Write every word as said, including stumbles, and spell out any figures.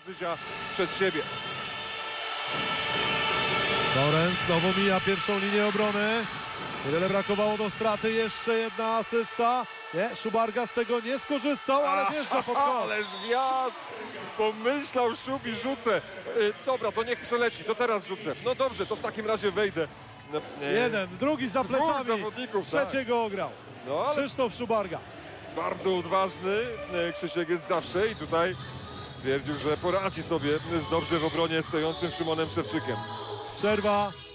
Zyzia przed siebie. Lorenz znowu mija pierwszą linię obrony. Niewiele brakowało do straty, jeszcze jedna asysta. Nie, Szubarga z tego nie skorzystał, ale wjeżdża pod kosz. Ależ wjazd! Pomyślał Szub i rzucę. Yy, dobra, to niech przeleci, to teraz rzucę. No dobrze, to w takim razie wejdę. Yy, Jeden, drugi za dwóch plecami. zawodników, tak. Trzeciego ograł. No, ale Krzysztof Szubarga. bardzo odważny. Yy, Krzysiek jest zawsze i tutaj stwierdził, że poradzi sobie z dobrze w obronie stojącym Szymonem Szewczykiem. Przerwa.